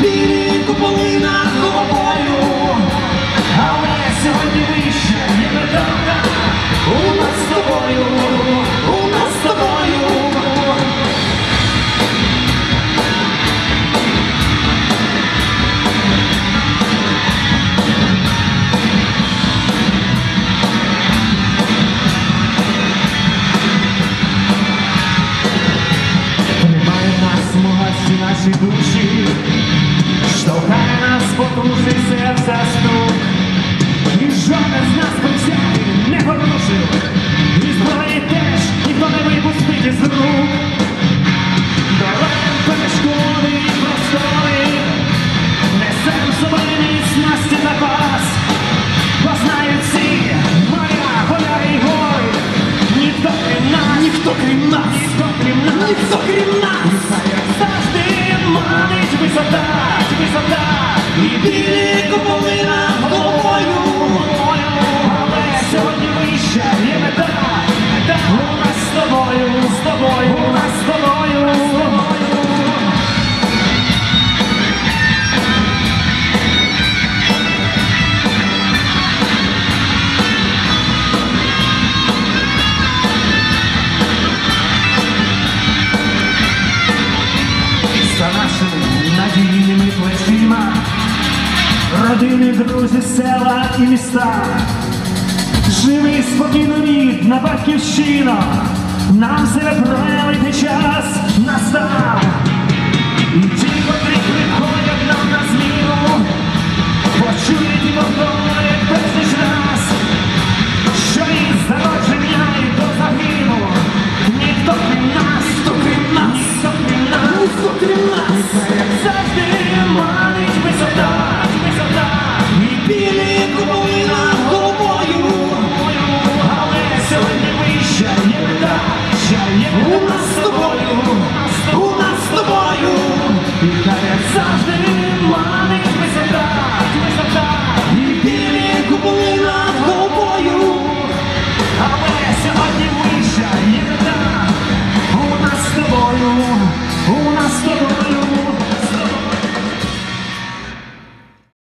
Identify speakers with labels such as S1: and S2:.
S1: білі куполи над головою, але сьогодні вище є металка. У нас з тобою, у нас з тобою. Тримає нас могасті наші душі, штовхає нас потужний серця стук. І жоден з нас присяги не порушив, і зброї теж ніхто не випустить із рук. Долаєм перешкоди і простори, несем собою міцності запас. Бо знають всі, моря, поля і гори, ніхто крім нас, ніхто крім нас, ніхто крім нас, ніхто крім нас. Завжди манить висота, висота, і білі куполи над головою. Але сьогодні вище є мета. У нас з тобою, з тобою, у нас з тобою, з тобою. За нашими надійними плечима родини, друзі, села і міста. Живи спокійно, рідна батьківщина, нам себе пролити час настав. І ті, котрі приходять нам на зміну, почують і повторять безліч раз, що із зародження і до загину ніхто крім нас, ніхто крім нас, ніхто крім нас, ніхто крім нас. Завжди манить висота, висота, і білі куполи над головою. Але сьогодні вище є мета, у нас з тобою, у нас з тобою. І хай завжди манить